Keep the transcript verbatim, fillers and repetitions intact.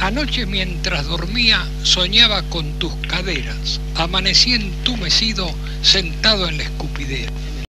Anoche mientras dormía soñaba con tus caderas, amanecí entumecido sentado en la escupidera.